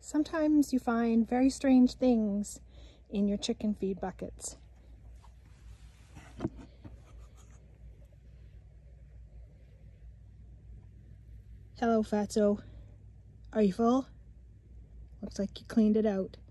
Sometimes you find very strange things in your chicken feed buckets. Hello, Fatso. Are you full? Looks like you cleaned it out.